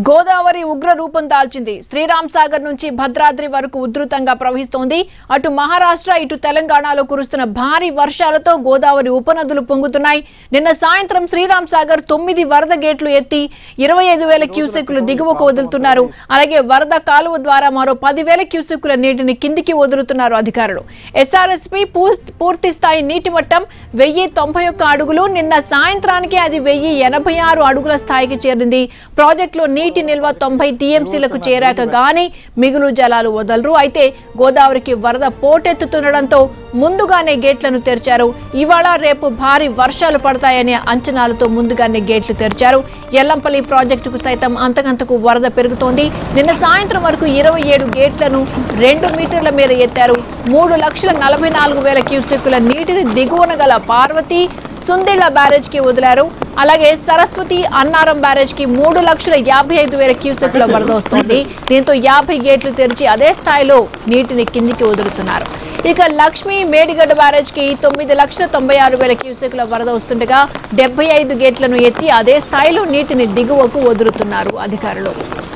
గోదావరి ఉగ్ర రూపం దాల్చింది. శ్రీరామ్ సాగర్ నుంచి భద్రాద్రి వరకు ఉధృతంగా ప్రవహిస్తోంది. అటు మహారాష్ట్ర ఇటు తెలంగాణలో కురుస్తున్న భారీ వర్షాలతో గోదావరి ఉపనదులు పొంగుతున్నాయి. నిన్న సాయంత్రం శ్రీరామ్ సాగర్ 9 వరద గేట్లు ఎత్తి 25,000 క్యూసెక్కులు దిగువకు వదులుతున్నారు. అలాగే వరద కాలువ ద్వారా మరో 10,000 క్యూసెక్కుల నీటిని కిందికి వదులుతున్నారు అధికారులు. ఎస్ఆర్ఎస్పీ పూర్తి స్థాయి నీటి మట్టం 1091 అడుగులు. నిన్న సాయంత్రానికి అది 1086 అడుగుల స్థాయికి చేరింది. ప్రాజెక్టులో నీటి నిల్వ 90 టీఎంసీలకు చేరాక గానీ మిగులు జలాలు వదలరు. అయితే గోదావరికి వరద పోటెత్తుతుండటంతో ముందుగానే గేట్లను తెరిచారు. ఇవాళ రేపు భారీ వర్షాలు పడతాయనే అంచనాలతో ముందుగానే గేట్లు తెరిచారు. ఎల్లంపల్లి ప్రాజెక్టుకు సైతం అంతకంతకు వరద పెరుగుతోంది. నిన్న సాయంత్రం వరకు 27 గేట్లను 2 మీటర్ల మేర ఎత్తారు. 3,44,000 క్యూసెక్కుల నీటిని దిగువన గల పార్వతి సుందిళ్ల బ్యారేజ్ కి వదిలారు. అలాగే సరస్వతి అన్నారం బ్యారేజ్ కి 3,55,000 క్యూసెక్కుల వరద వస్తోంది. దీంతో 50 గేట్లు తెరిచి అదే స్థాయిలో నీటిని కిందికి వదులుతున్నారు. ఇక లక్ష్మీ మేడిగడ్డ బ్యారేజ్ కి 9,96,000 క్యూసెక్కుల వరద వస్తుండగా 75 గేట్లను ఎత్తి అదే స్థాయిలో నీటిని దిగువకు వదులుతున్నారు అధికారులు.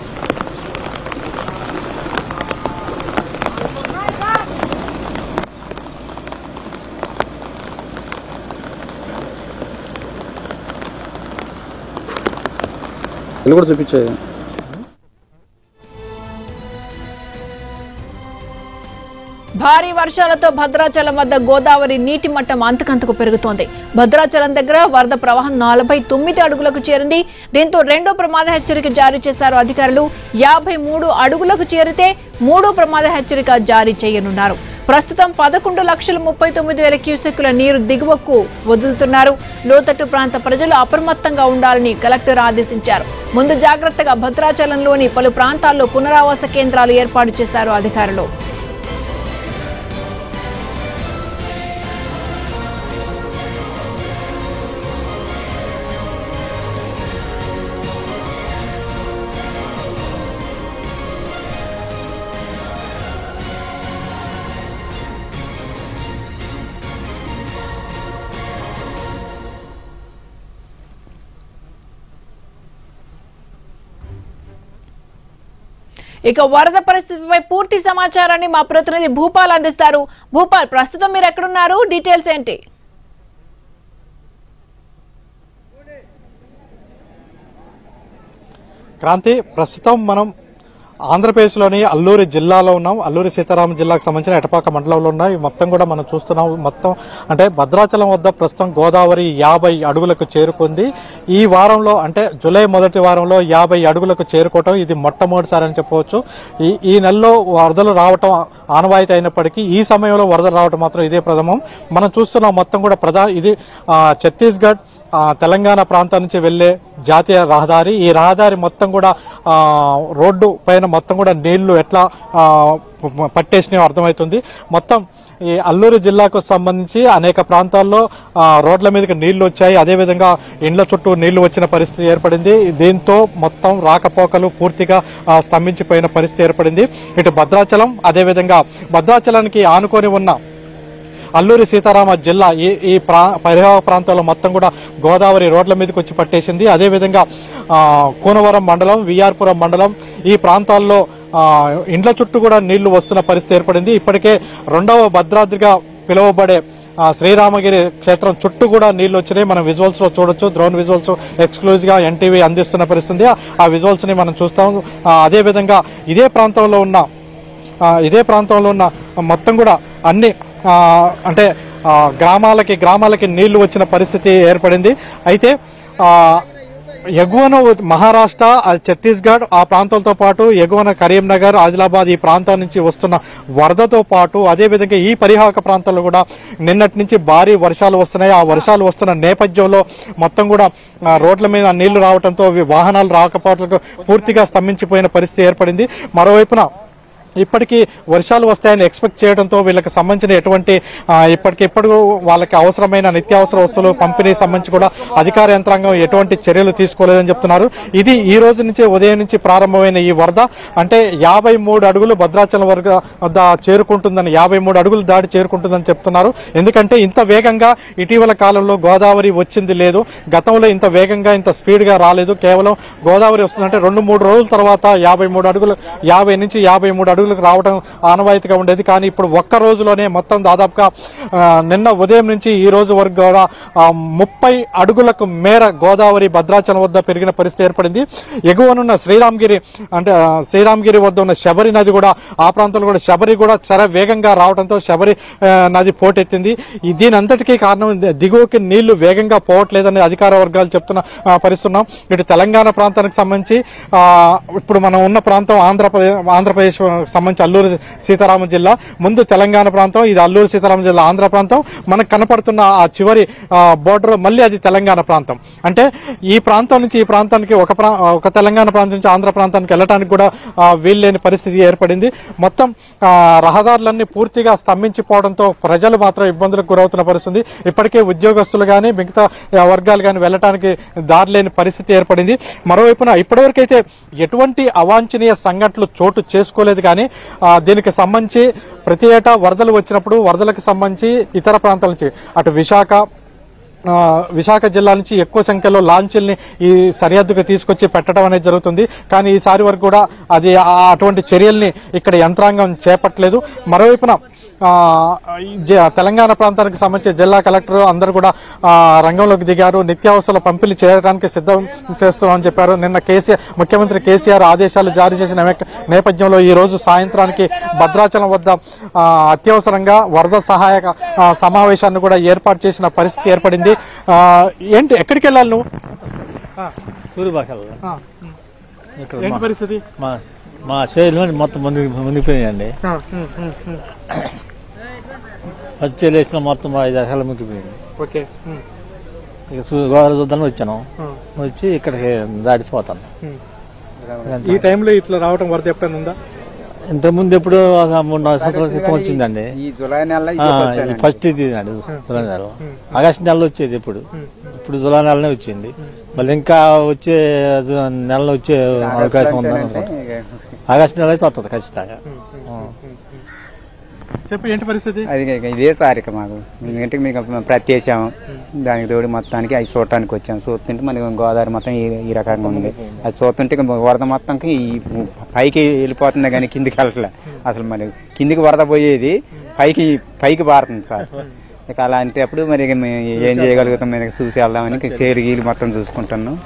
చూపించాయి. భారీ వర్షాలతో భద్రాచలం వద్ద గోదావరి నీటి మట్టం అంతకంతకు పెరుగుతోంది. భద్రాచలం దగ్గర వరద ప్రవాహం 49 అడుగులకు చేరింది. దీంతో 2వ ప్రమాద హెచ్చరిక జారీ చేశారు అధికారులు. 53 అడుగులకు చేరితే 3వ ప్రమాద హెచ్చరిక జారీ చేయనున్నారు. ప్రస్తుతం 11,39,000 క్యూసెక్కుల నీరు దిగువకు వదులుతున్నారు. లోతట్టు ప్రాంత ప్రజలు అప్రమత్తంగా ఉండాలని కలెక్టర్ ఆదేశించారు. ముందు జాగ్రత్తగా భద్రాచలంలోని పలు ప్రాంతాల్లో పునరావాస కేంద్రాలు ఏర్పాటు చేశారు అధికారులు. ఇక వరద పరిస్థితిపై పూర్తి సమాచారాన్ని మా ప్రతినిధి భూపాల్ అందిస్తారు. భూపాల్, ప్రస్తుతం మీరు ఎక్కడున్నారు? డీటెయిల్స్ ఏంటి? క్రాంతి, ప్రస్తుతం మనం ఆంధ్రప్రదేశ్లోని అల్లూరి జిల్లాలో ఉన్నాం. అల్లూరి సీతారామ జిల్లాకు సంబంధించిన ఎటపాక మండలంలో ఉన్నాయి. మొత్తం కూడా మనం చూస్తున్నాం. మొత్తం అంటే భద్రాచలం వద్ద ప్రస్తుతం గోదావరి 50 అడుగులకు చేరుకుంది. ఈ వారంలో అంటే జూలై మొదటి వారంలో 50 అడుగులకు చేరుకోవటం ఇది మొట్టమొదటిసారి అని చెప్పవచ్చు. ఈ నెలలో వరదలు రావటం ఆనవాయితీ అయినప్పటికీ ఈ సమయంలో వరదలు రావటం మాత్రం ఇదే ప్రథమం. మనం చూస్తున్నాం మొత్తం కూడా ఇది ఛత్తీస్గఢ్ తెలంగాణ ప్రాంతం నుంచి వెళ్లే జాతీయ రహదారి. ఈ రహదారి మొత్తం కూడా రోడ్డు పైన మొత్తం కూడా నీళ్లు ఎట్లా పట్టేసినాయో అర్థమవుతుంది. మొత్తం ఈ అల్లూరు జిల్లాకు సంబంధించి అనేక ప్రాంతాల్లో రోడ్ల మీదకి నీళ్లు వచ్చాయి. అదేవిధంగా ఇండ్ల చుట్టూ నీళ్లు వచ్చిన పరిస్థితి ఏర్పడింది. దీంతో మొత్తం రాకపోకలు పూర్తిగా స్తంభించిపోయిన పరిస్థితి ఏర్పడింది. ఇటు భద్రాచలం, అదేవిధంగా భద్రాచలానికి ఆనుకొని ఉన్న అల్లూరి సీతారామ జిల్లా ఈ పరివాహక ప్రాంతాల్లో మొత్తం కూడా గోదావరి రోడ్ల మీదకి వచ్చి పట్టేసింది. అదేవిధంగా కూనవరం మండలం, విఆర్పురం మండలం ఈ ప్రాంతాల్లో ఇండ్ల చుట్టూ కూడా నీళ్లు వస్తున్న పరిస్థితి ఏర్పడింది. ఇప్పటికే 2వ భద్రాద్రిగా పిలువబడే శ్రీరామగిరి క్షేత్రం చుట్టూ కూడా నీళ్లు వచ్చినాయి. మనం విజువల్స్ లో చూడొచ్చు. డ్రోన్ విజువల్స్ ఎక్స్క్లూజివ్ గా ఎన్టీవీ అందిస్తున్న పరిస్థితి. ఆ విజువల్స్ ని మనం చూస్తాం. అదేవిధంగా ఇదే ప్రాంతంలో ఉన్న మొత్తం కూడా అన్ని అంటే గ్రామాలకి నీళ్లు వచ్చిన పరిస్థితి ఏర్పడింది. అయితే ఎగువన మహారాష్ట్ర, ఛత్తీస్గఢ్ ఆ ప్రాంతాలతో పాటు ఎగువన కరీంనగర్, ఆదిలాబాద్ ఈ ప్రాంతాల నుంచి వస్తున్న వరదతో పాటు అదేవిధంగా ఈ పరివాహక ప్రాంతాల్లో కూడా నిన్నటి నుంచి భారీ వర్షాలు వస్తున్నాయి. ఆ వర్షాలు వస్తున్న నేపథ్యంలో మొత్తం కూడా రోడ్ల మీద నీళ్లు రావడంతో వాహనాలు రాకపోవడానికి పూర్తిగా స్తంభించిపోయిన పరిస్థితి ఏర్పడింది. మరోవైపున ఇప్పటికీ వర్షాలు వస్తాయని ఎక్స్పెక్ట్ చేయడంతో వీళ్ళకి సంబంధించిన ఎటువంటి ఇప్పటికిప్పుడు వాళ్ళకి అవసరమైన నిత్యావసర వస్తువులు పంపిణీ సంబంధించి కూడా అధికార యంత్రాంగం ఎటువంటి చర్యలు తీసుకోలేదని చెప్తున్నారు. ఇది ఈ రోజు నుంచి ఉదయం నుంచి ప్రారంభమైన ఈ వరద అంటే 53 అడుగులు భద్రాచలం వద్ద చేరుకుంటుందని 53 అడుగులు దాడి చేరుకుంటుందని చెప్తున్నారు. ఎందుకంటే ఇంత వేగంగా ఇటీవల కాలంలో గోదావరి వచ్చింది లేదు. గతంలో ఇంత వేగంగా ఇంత స్పీడ్ గా రాలేదు. కేవలం గోదావరి వస్తుందంటే 2-3 రోజుల తర్వాత 53 అడుగులు 50 నుంచి 53 అడుగులు రావడం ఆనవాయితీగా ఉండేది. కానీ ఇప్పుడు ఒక్క రోజులోనే మొత్తం దాదాపుగా నిన్న ఉదయం నుంచి ఈ రోజు వరకు కూడా 30 అడుగులకు మేర గోదావరి భద్రాచలం వద్ద పెరిగిన పరిస్థితి ఏర్పడింది. ఎగువనున్న శ్రీరామగిరి అంటే శ్రీరామగిరి వద్ద ఉన్న శబరి నది కూడా ఆ ప్రాంతంలో కూడా శబరి కూడా చాలా వేగంగా రావడంతో శబరి నది పోటెత్తింది. దీని అంతటికీ కారణం దిగువకి నీళ్లు వేగంగా పోవట్లేదని అధికార వర్గాలు పరిస్తున్నాం. ఇటు తెలంగాణ ప్రాంతానికి సంబంధించి ఇప్పుడు మనం ఉన్న ప్రాంతం ఆంధ్రప్రదేశ్ సంబంధించి అల్లూరు సీతారామ జిల్లా, ముందు తెలంగాణ ప్రాంతం, ఇది అల్లూరు సీతారామ జిల్లా ఆంధ్ర ప్రాంతం. మనకు కనపడుతున్న ఆ చివరి బోర్డర్ మళ్ళీ అది తెలంగాణ ప్రాంతం. అంటే ఈ ప్రాంతం నుంచి ఈ ప్రాంతానికి ఒక తెలంగాణ ప్రాంతం నుంచి ఆంధ్ర ప్రాంతానికి వెళ్ళడానికి కూడా వీల్లేని పరిస్థితి ఏర్పడింది. మొత్తం రహదారులన్నీ పూర్తిగా స్తంభించిపోవడంతో ప్రజలు మాత్రం ఇబ్బందులకు గురవుతున్న పరిస్థితి. ఇప్పటికే ఉద్యోగస్తులు కానీ మిగతా వర్గాలు కానీ వెళ్ళటానికి దారి లేని పరిస్థితి ఏర్పడింది. మరోవైపున ఇప్పటివరకైతే ఎటువంటి అవాంఛనీయ సంఘటనలు చోటు చేసుకోలేదు. కానీ దీనికి సంబంధించి ప్రతి ఏటా వరదలు వచ్చినప్పుడు వరదలకు సంబంధించి ఇతర ప్రాంతాల నుంచి అటు విశాఖ జిల్లా నుంచి ఎక్కువ సంఖ్యలో లాంచీల్ని ఈ సరిహద్దుకు తీసుకొచ్చి పెట్టడం అనేది జరుగుతుంది. కానీ ఈసారి వరకు కూడా అది అటువంటి చర్యల్ని ఇక్కడ యంత్రాంగం చేపట్టలేదు. మరోవైపున తెలంగాణ ప్రాంతానికి సంబంధించి జిల్లా కలెక్టర్ అందరూ కూడా రంగంలోకి దిగారు. నిత్యావసరాల పంపిణీ చేయడానికి సిద్ధం చేస్తామని చెప్పారు. నిన్న ముఖ్యమంత్రి కేసీఆర్ ఆదేశాలు జారీ చేసిన నేపథ్యంలో ఈ రోజు సాయంత్రానికి భద్రాచలం వద్ద అత్యవసరంగా వరద సహాయక సమావేశాన్ని కూడా ఏర్పాటు చేసిన పరిస్థితి ఏర్పడింది. ఏంటి ఎక్కడికి వెళ్ళాలి నువ్వు? ఏంటి పరిస్థితి? మా చేలు మొత్తం మునిగిపోయాయండి. వచ్చేలు వేసిన మొత్తం 5 ఎకరాలు మునిగిపోయింది. ఇక గోదావరి చూద్దామని వచ్చాను. వచ్చి ఇక్కడికి దాటిపోతాను. ఈ టైంలో ఇట్లా రావడం వరద ఎప్పుడైనా ఉందా? ఇంతకుముందు ఎప్పుడు 3-4 సంవత్సరాల క్రితం వచ్చిందండి. ఫస్ట్ ఇది జులై నెల, ఆగస్టు నెలలో వచ్చేది. ఇప్పుడు జులై నెలనే వచ్చింది. మళ్ళీ ఇంకా వచ్చే నెలలో వచ్చే అవకాశం ఉందని ఆగస్టు నెల అయితే వస్తుంది ఖచ్చితంగా. చెప్పి ఏంటి పరిస్థితి? అది ఇదే సారిక మాకు ఇంటికి మీకు ప్రత్యేసాము. దానికి తోడు మొత్తానికి అది చూడటానికి వచ్చాము. చూస్తుంటే మనకి గోదావరి మొత్తం ఈ రకంగా ఉంది. అది చూస్తుంటే వరద మొత్తంకి పైకి వెళ్ళిపోతుంది కానీ కిందికి వెళ్ళట్లే. అసలు మరి కిందికి వరద పోయేది పైకి పారుతుంది సార్. ఇక అలాంటప్పుడు మరి ఏం చేయగలుగుతాం? మీరు చూసి వెళ్దామని చేరు గీలు మొత్తం చూసుకుంటున్నాం.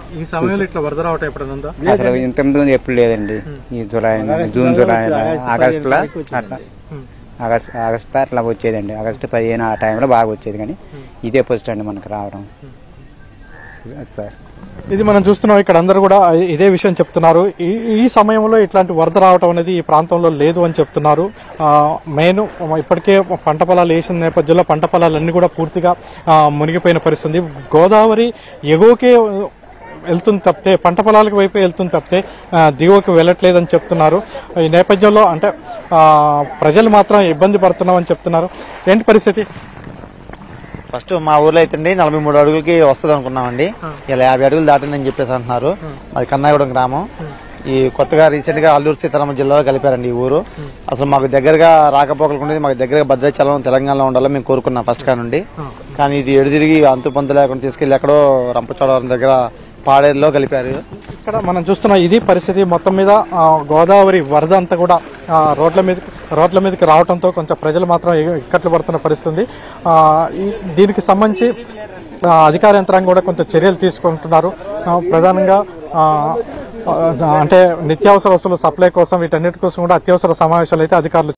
అసలు ఇంతకుముందు ఎప్పుడు లేదండి. ఈ జూన్ జూలై ఆగస్టులో అట్లా ఆగస్టు అట్లా వచ్చేదండి. ఆగస్టు 15 ఆ టైంలో బాగా వచ్చేది. కానీ ఇదే ఫస్ట్ అండి మనకు రావడం సార్. ఇది మనం చూస్తున్నాం. ఇక్కడ అందరూ కూడా ఇదే విషయం చెప్తున్నారు. ఈ సమయంలో ఇట్లాంటి వరద రావడం అనేది ఈ ప్రాంతంలో లేదు అని చెప్తున్నారు. మెయిన్ ఇప్పటికే పంట పొలాలు వేసిన నేపథ్యంలో పంట పొలాలన్నీ కూడా పూర్తిగా మునిగిపోయిన పరిస్థితి. గోదావరి ఎగువకే వెళ్తుంది తప్పితే పంట పొలాలకు వైపు వెళ్తుంది తప్పితే దిగువకు వెళ్ళట్లేదని చెప్తున్నారు. ఈ నేపథ్యంలో అంటే ప్రజలు మాత్రం ఇబ్బంది పడుతున్నామని చెప్తున్నారు. ఏంటి పరిస్థితి? ఫస్ట్ మా ఊర్లో అయితే 43 అడుగులకి వస్తుంది అనుకున్నామండి. ఇలా 50 అడుగులు దాటిందని చెప్పేసి అంటున్నారు. అది కన్నాగూడెం గ్రామం. ఈ కొత్తగా రీసెంట్ గా అల్లూరు సీతారామ జిల్లాలో కలిపారండి ఈ ఊరు. అసలు మాకు దగ్గరగా రాకపోకలు ఉండేది. మాకు దగ్గరగా భద్రాచలం తెలంగాణలో ఉండాలని మేము కోరుకున్నాం ఫస్ట్ కా నుండి. కానీ ఇది ఎడుదిరిగి అంతు పొంత లేకుండా తీసుకెళ్లి ఎక్కడో రంపచోడవరం దగ్గర పాడేరులో కలిపారు. ఇక్కడ మనం చూస్తున్న ఇది పరిస్థితి. మొత్తం మీద గోదావరి వరద అంతా కూడా రోడ్ల మీదకి రావడంతో కొంచెం ప్రజలు మాత్రం ఇక్కట్లు పడుతున్న పరిస్థితి. దీనికి సంబంధించి అధికార యంత్రాంగం కూడా కొంత చర్యలు తీసుకుంటున్నారు. ప్రధానంగా అంటే నిత్యావసర వస్తువుల సప్లై కోసం వీటన్నిటి కోసం కూడా అత్యవసర సమావేశాలు అయితే అధికారులు